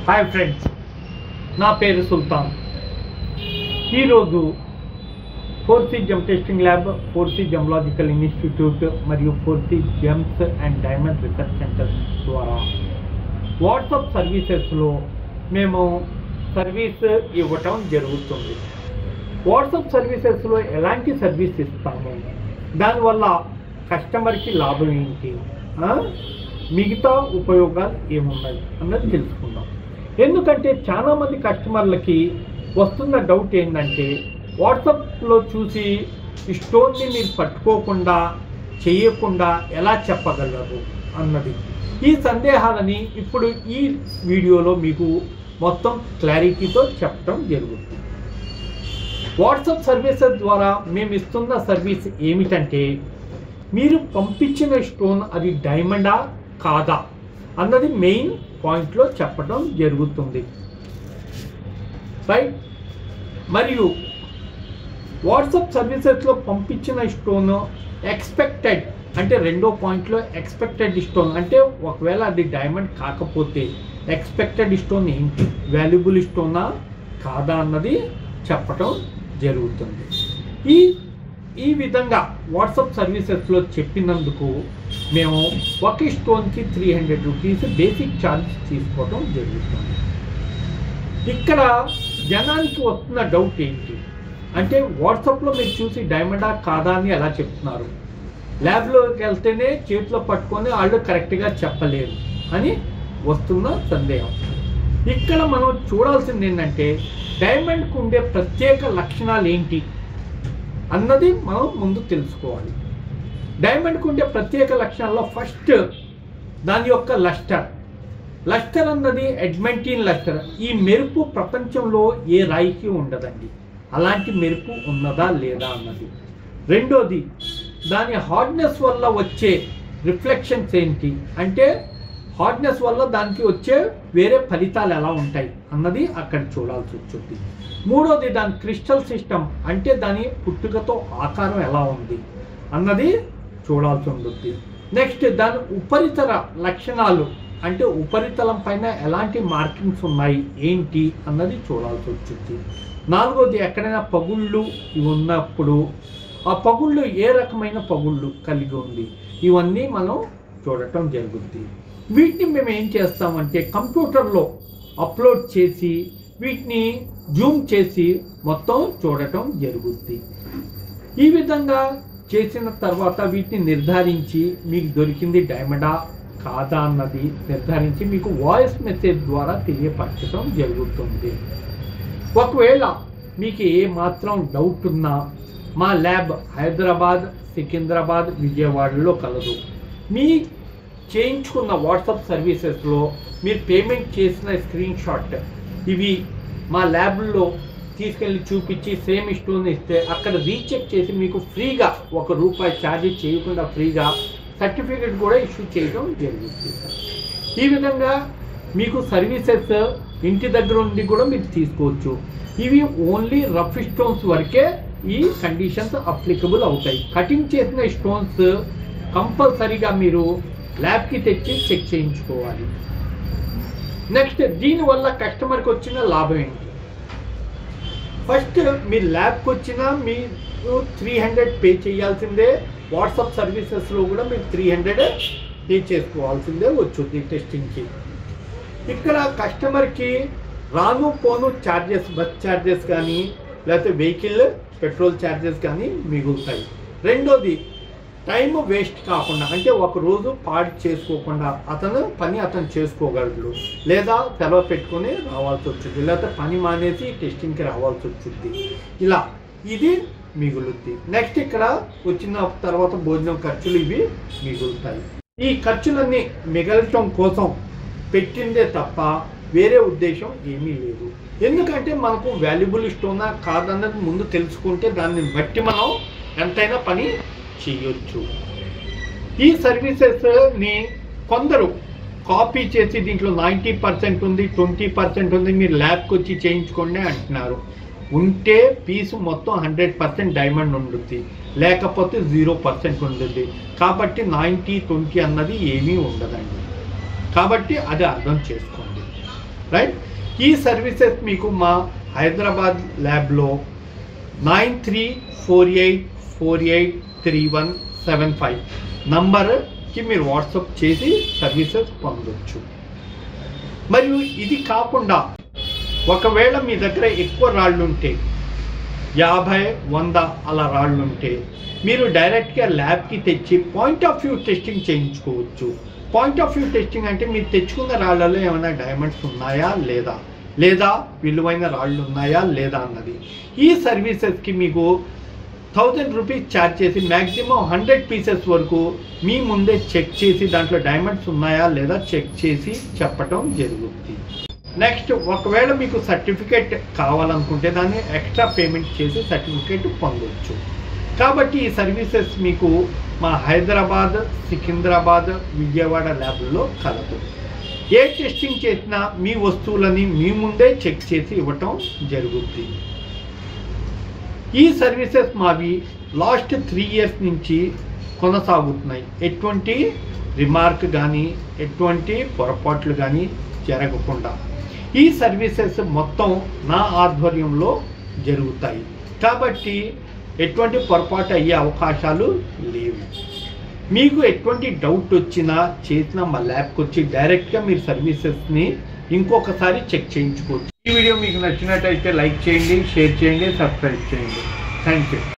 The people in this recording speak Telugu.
హాయ్ ఫ్రెండ్స్, నా పేరు సుల్తాన్. ఈరోజు 4C gem testing lab, 4C gemological institute మరియు 4C gems and diamond research centre ద్వారా వాట్సాప్ సర్వీసెస్లో మేము సర్వీస్ ఇవ్వటం జరుగుతుంది. వాట్సాప్ సర్వీసెస్లో ఎలాంటి సర్వీస్ ఇస్తాము, దానివల్ల కస్టమర్కి లాభం ఏంటి, మిగతా ఉపయోగాలు ఏమున్నాయి అన్నది తెలుసుకుందాం. ఎందుకంటే చాలామంది కస్టమర్లకి వస్తున్న డౌట్ ఏంటంటే, వాట్సాప్లో చూసి ఈ స్టోన్ని మీరు పట్టుకోకుండా చేయకుండా ఎలా చెప్పగలరు అన్నది. ఈ సందేహాలని ఇప్పుడు ఈ వీడియోలో మీకు మొత్తం క్లారిటీతో చెప్పడం జరుగుతుంది. వాట్సాప్ సర్వీసెస్ ద్వారా మేము ఇస్తున్న సర్వీస్ ఏమిటంటే, మీరు పంపించిన స్టోన్ అది డైమండా కాదా అన్నది మెయిన్ పాయింట్లో చెప్పడం జరుగుతుంది, రైట్. మరియు వాట్సాప్ సర్వీసెస్లో పంపించిన స్టోన్ ఎక్స్పెక్టెడ్ అంటే రెండో పాయింట్లో ఎక్స్పెక్టెడ్ స్టోన్ అంటే ఒకవేళ అది డైమండ్ కాకపోతే ఎక్స్పెక్టెడ్ స్టోన్ ఏంటి, వాల్యుబుల్ స్టోనా కాదా అన్నది చెప్పటం జరుగుతుంది. ఈ విధంగా వాట్సాప్ సర్వీసెస్లో చెప్పినందుకు మేము ఒక స్టోన్కి 300 రూపీస్ బేసిక్ ఛార్జ్ తీసుకోవడం జరుగుతుంది. ఇక్కడ జనానికి వస్తున్న డౌట్ ఏంటి అంటే, వాట్సాప్లో మీరు చూసి డైమండా కాదా అని ఎలా చెప్తున్నారు, ల్యాబ్లోకి వెళ్తేనే చేతిలో పట్టుకొని వాళ్ళు కరెక్ట్గా చెప్పలేరు అని వస్తున్న సందేహం. ఇక్కడ మనం చూడాల్సింది ఏంటంటే, డైమండ్కు ఉండే ప్రత్యేక లక్షణాలు ఏంటి అన్నది మనం ముందు తెలుసుకోవాలి. డైమండ్కు ఉండే ప్రత్యేక లక్షణాల్లో ఫస్ట్ దాని యొక్క లస్టర్ అన్నది అడ్మెంటీన్ లస్టర్. ఈ మెరుపు ప్రపంచంలో ఏ రాయికి ఉండదండి, అలాంటి మెరుపు ఉన్నదా లేదా అన్నది. రెండోది, దాని హార్డ్నెస్ వల్ల వచ్చే రిఫ్లెక్షన్స్ ఏంటి అంటే, హార్డ్నెస్ వల్ల దానికి వచ్చే వేరే ఫలితాలు ఎలా ఉంటాయి అన్నది అక్కడ చూడాల్సి వచ్చింది. మూడోది, దాని క్రిస్టల్ సిస్టమ్ అంటే దాని పుట్టుకతో ఆకారం ఎలా ఉంది అన్నది చూడాల్సి ఉంటుంది. నెక్స్ట్, దాని ఉపరితల లక్షణాలు అంటే ఉపరితలం పైన ఎలాంటి మార్కింగ్స్ ఉన్నాయి ఏంటి అన్నది చూడాల్సి వచ్చింది. నాలుగోది, ఎక్కడైనా పగుళ్ళు ఉన్నప్పుడు ఆ పగుళ్ళు ఏ రకమైన పగుళ్ళు కలిగి ఉంది, ఇవన్నీ మనం చూడటం జరుగుతుంది. వీటిని మేము ఏం చేస్తామంటే కంప్యూటర్లో అప్లోడ్ చేసి వీటిని జూమ్ చేసి మొత్తం చూడటం జరుగుద్ది. ఈ విధంగా చేసిన తర్వాత వీటిని నిర్ధారించి మీకు దొరికింది డైమండా కాదా అన్నది నిర్ధారించి మీకు వాయిస్ మెసేజ్ ద్వారా తెలియపరచడం జరుగుతుంది. ఒకవేళ మీకు ఏ మాత్రం డౌట్ ఉన్నా మా ల్యాబ్ హైదరాబాద్, సికింద్రాబాద్, విజయవాడలో కలదు. మీ చేయించుకున్న వాట్సాప్ సర్వీసెస్లో మీరు పేమెంట్ చేసిన స్క్రీన్ షాట్ ఇవి మా ల్యాబ్లో తీసుకెళ్ళి చూపించి సేమ్ స్టోన్ ఇస్తే అక్కడ రీచెక్ చేసి మీకు ఫ్రీగా ₹1 ఛార్జ్ చేయకుండా ఫ్రీగా సర్టిఫికేట్ కూడా ఇష్యూ చేయడం జరుగుతుంది. ఈ విధంగా మీకు సర్వీసెస్ ఇంటి దగ్గర నుండి కూడా మీరు తీసుకోవచ్చు. ఇవి ఓన్లీ రఫ్ స్టోన్స్ వరకే ఈ కండిషన్స్ అప్లికబుల్ అవుతాయి. కటింగ్ చేసిన స్టోన్స్ కంపల్సరీగా మీరు ల్యాబ్కి తెచ్చి చెక్ చేయించుకోవాలి. నెక్స్ట్, దీనివల్ల కస్టమర్కి వచ్చిన లాభం ఏంటి? ఫస్ట్, మీరు ల్యాబ్కి వచ్చినా మీరు 300 పే చేయాల్సిందే. వాట్సాప్ సర్వీసెస్లో కూడా మీరు 300 పే చేసుకోవాల్సిందే వచ్చుద్ది టెస్టింగ్కి. ఇక్కడ కస్టమర్కి రాను పోను ఛార్జెస్, బస్ ఛార్జెస్ కానీ లేకపోతే వెహికల్ పెట్రోల్ ఛార్జెస్ కానీ మిగులుతాయి. రెండోది, టైం వేస్ట్ కాకుండా అంటే ఒక రోజు పాడు చేసుకోకుండా అతను చేసుకోగలడు, లేదా సెలవు పెట్టుకొని రావాల్సి వచ్చింది, లేకపోతే పని మానేసి టెస్టింగ్కి రావాల్సి వచ్చింది. ఇలా ఇది మిగులుద్ది. నెక్స్ట్, ఇక్కడ వచ్చిన తర్వాత భోజనం ఖర్చులు ఇవి మిగులుతాయి. ఈ ఖర్చులన్నీ మిగలటం కోసం పెట్టిందే తప్ప వేరే ఉద్దేశం ఏమీ లేదు. ఎందుకంటే మనకు వాల్యుబుల్ స్టోనా కాదన్నది ముందు తెలుసుకుంటే దాన్ని బట్టి మనం ఎంతైనా పని చేయొచ్చు. ఈ సర్వీసెస్ని కొందరు కాపీ చేసి దీంట్లో 90% ఉంది, 20% ఉంది, మీరు ల్యాబ్కి వచ్చి చేయించుకోండి అంటున్నారు. ఉంటే పీసు మొత్తం 100% డైమండ్ ఉంటుంది, లేకపోతే 0% ఉంటుంది. కాబట్టి 90-20 అన్నది ఏమీ ఉండదండి. కాబట్టి అది అర్థం చేసుకోండి. రైట్. ఈ సర్వీసెస్ మీకు మా హైదరాబాద్ ల్యాబ్లో 9348483175 నంబర్కి మీరు వాట్సాప్ చేసి సర్వీసెస్ పొందొచ్చు. మరియు ఇది కాకుండా ఒకవేళ మీ దగ్గర ఎక్కువ రాళ్ళు ఉంటే 50-100 అలా రాళ్ళు ఉంటే మీరు డైరెక్ట్గా ల్యాబ్కి తెచ్చి పాయింట్ ఆఫ్ వ్యూ టెస్టింగ్ చేయించుకోవచ్చు. పాయింట్ ఆఫ్ వ్యూ టెస్టింగ్ అంటే మీరు తెచ్చుకున్న రాళ్ళలో ఏమైనా డైమండ్స్ ఉన్నాయా లేదా విలువైన రాళ్ళు ఉన్నాయా లేదా అన్నది. ఈ సర్వీసెస్కి మీకు 1000 రూపీస్ ఛార్జ్ చేసి మ్యాక్సిమం 100 పీసెస్ వరకు మీ ముందే చెక్ చేసి దాంట్లో డైమండ్స్ ఉన్నాయా లేదా చెక్ చేసి చెప్పటం జరుగుతుంది. నెక్స్ట్, ఒకవేళ మీకు సర్టిఫికేట్ కావాలనుకుంటే దాన్ని ఎక్స్ట్రా పేమెంట్ చేసి సర్టిఫికేట్ పొందవచ్చు. కాబట్టి ఈ సర్వీసెస్ మీకు మా హైదరాబాద్, సికింద్రాబాద్, విజయవాడ ల్యాబ్లో కలదు. ఏ టెస్టింగ్ చేసినా మీ వస్తువులని మీ ముందే చెక్ చేసి ఇవ్వటం జరుగుతుంది. ఈ సర్వీసెస్ మావి లాస్ట్ 3 ఇయర్స్ నుంచి కొనసాగుతున్నాయి. ఎటువంటి రిమార్క్ కానీ ఎటువంటి పొరపాట్లు కానీ జరగకుండా ఈ సర్వీసెస్ మొత్తం నా ఆధ్వర్యంలో జరుగుతాయి. కాబట్టి ఎటువంటి పొరపాటు అయ్యే అవకాశాలు లేవు. మీకు ఎటువంటి డౌట్ వచ్చినా చేసినా మా ల్యాబ్కి వచ్చి డైరెక్ట్గా మీరు సర్వీసెస్ని ఇంకొకసారి చెక్ చేయించుకోవచ్చు. ఈ వీడియో మీకు నచ్చినట్టయితే లైక్ చేయండి, షేర్ చేయండి, సబ్స్క్రైబ్ చేయండి. Thank you.